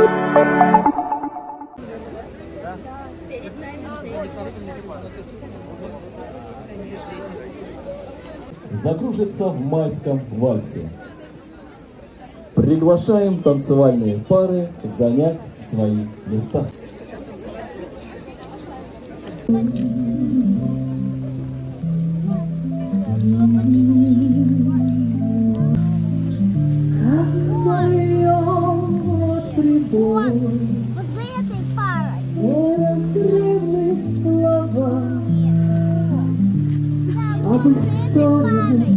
Закружится в майском вальсе. Приглашаем танцевальные пары занять свои места. Вот за этой парой. Об истории